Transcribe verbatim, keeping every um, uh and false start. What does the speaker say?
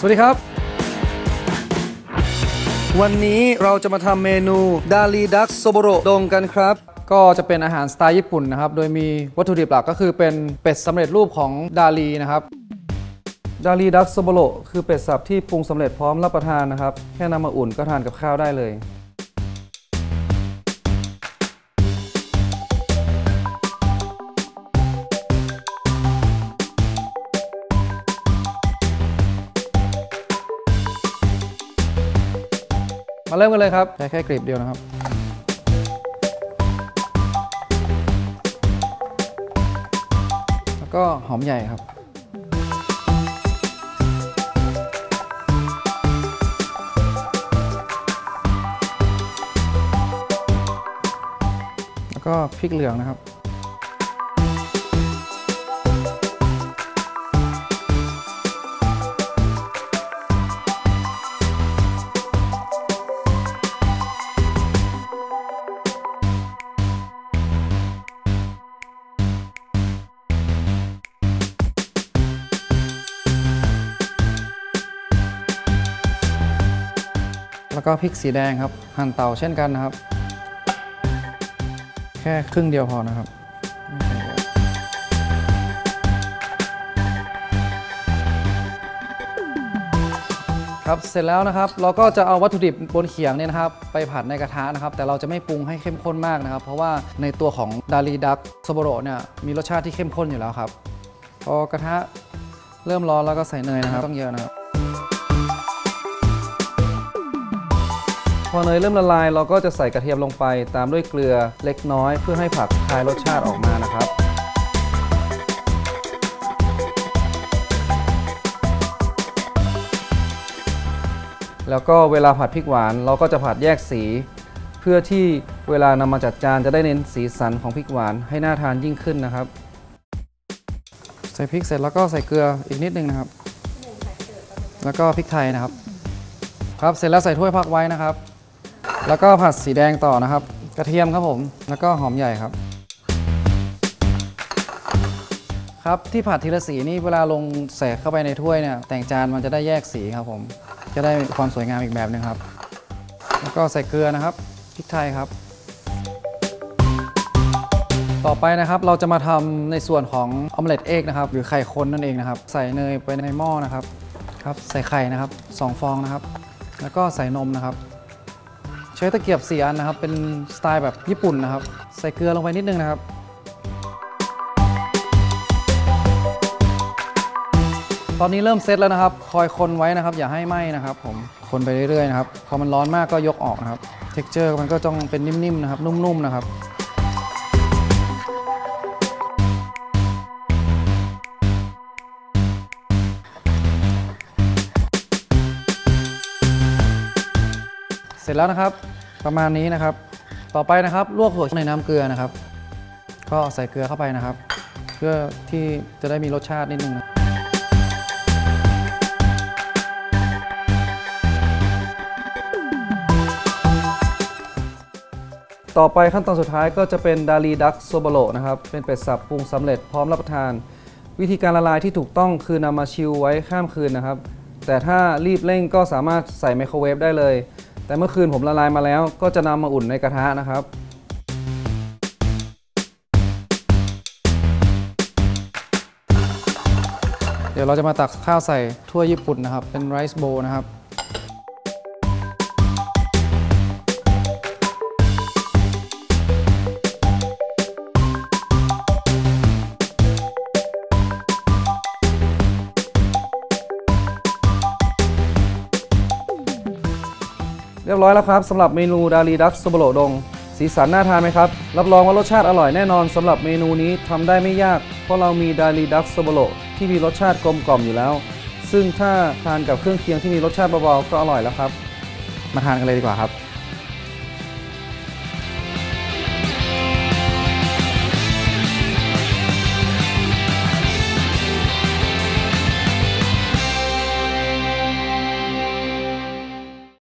วัสดีครับวันนี้เราจะมาทำเมนูดาลีดักโซโบโรดงกันครับก็จะเป็นอาหารสไตล์ญี่ปุ่นนะครับโดยมีวัตถุดิบหลักก็คือเป็นเป็ดสำเร็จรูปของดาลีนะครับดาลีดักโซโบโรคือเป็ดสับที่ปรุงสำเร็จพร้อมรับประทานนะครับแค่นำมาอุ่นก็ทานกับข้าวได้เลยมาเริ่มกันเลยครับใช้แค่กลีบเดียวนะครับแล้วก็หอมใหญ่ครับแล้วก็พริกเหลืองนะครับแล้วก็พริกสีแดงครับหั่นเตาเช่นกันนะครับแค่ครึ่งเดียวพอนะครับครับเสร็จแล้วนะครับเราก็จะเอาวัตถุดิบบนเขียงเนี่ยนะครับไปผัดในกระทะนะครับแต่เราจะไม่ปรุงให้เข้มข้นมากนะครับเพราะว่าในตัวของดาลีดักโซโบโรเนี่ยมีรสชาติที่เข้มข้นอยู่แล้วครับพอกระทะเริ่มร้อนแล้วก็ใส่เนยนะครับต้องเยอะนะครับพอเนยเริ่มละลายเราก็จะใส่กระเทียมลงไปตามด้วยเกลือเล็กน้อยเพื่อให้ผักคายรสชาติออกมานะครับแล้วก็เวลาผัดพริกหวานเราก็จะผัดแยกสีเพื่อที่เวลานำมาจัดจานจะได้เน้นสีสันของพริกหวานให้น่าทานยิ่งขึ้นนะครับใส่พริกเสร็จแล้วก็ใส่เกลืออีกนิดนึงนะครับแล้วก็พริกไทยนะครับครับเสร็จแล้วใส่ถ้วยพักไว้นะครับแล้วก็ผัดสีแดงต่อนะครับกระเทียมครับผมแล้วก็หอมใหญ่ครับครับที่ผัดทีละสีนี่เวลาลงใส่เข้าไปในถ้วยเนี่ยแต่งจานมันจะได้แยกสีครับผมจะได้ความสวยงามอีกแบบนึงครับแล้วก็ใส่เกลือนะครับพริกไทยครับต่อไปนะครับเราจะมาทำในส่วนของออมเล็ตเอ็กนะครับหรือไข่คนนั่นเองนะครับใส่เนยไปในหม้อนะครับครับใส่ไข่นะครับสองฟองนะครับแล้วก็ใส่นมนะครับใช้ตะเกียบสี่อันนะครับเป็นสไตล์แบบญี่ปุ่นนะครับใส่เกลือลงไปนิดนึงนะครับตอนนี้เริ่มเซตแล้วนะครับคอยคนไว้นะครับอย่าให้ไหม้นะครับผมคนไปเรื่อยๆนะครับพอมันร้อนมากก็ยกออกนะครับเท็กเจอร์มันก็ต้องเป็นนิ่มๆนะครับนุ่มๆนะครับเสร็จแล้วนะครับประมาณนี้นะครับต่อไปนะครับลวกถั่วในน้ำเกลือนะครับก็ใส่เกลือเข้าไปนะครับเพื่อที่จะได้มีรสชาตินิดนึงนะต่อไปขั้นตอนสุดท้ายก็จะเป็นดาลีดักโซโบโรนะครับเป็นเป็ดสับปรุงสำเร็จพร้อมรับประทานวิธีการละลายที่ถูกต้องคือนำมาชิลไว้ข้ามคืนนะครับแต่ถ้ารีบเร่งก็สามารถใส่ไมโครเวฟได้เลยแต่เมื่อคืนผมละลายมาแล้วก็จะนำมาอุ่นในกระทะนะครับเดี๋ยวเราจะมาตักข้าวใส่ถ้วยญี่ปุ่นนะครับเป็นไรซ์โบว์นะครับเรียบร้อยแล้วครับสำหรับเมนูดาลีดักโซโบโรดงสีสันน่าทานไหมครับรับรองว่ารสชาติอร่อยแน่นอนสำหรับเมนูนี้ทำได้ไม่ยากเพราะเรามีดาลีดักโซโบโรที่มีรสชาติกลมกล่อมอยู่แล้วซึ่งถ้าทานกับเครื่องเคียงที่มีรสชาติเบาๆก็อร่อยแล้วครับมาทานกันเลยดีกว่าครับ